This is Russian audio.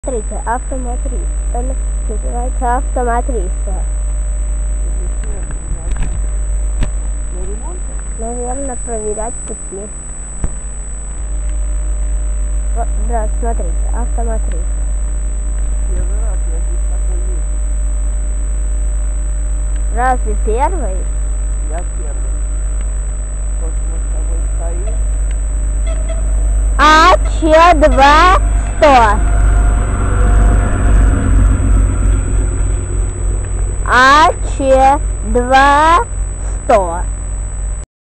Смотрите, автоматрис. Он называется автоматриса. На ремонте? Наверное, проверять пути. Вот, да, смотрите, автоматрис. Первый раз я здесь такой вижу. Разве первый? Я первый. Вот мы с тобой стоим. АЧ-2-100. АЧ-2-100.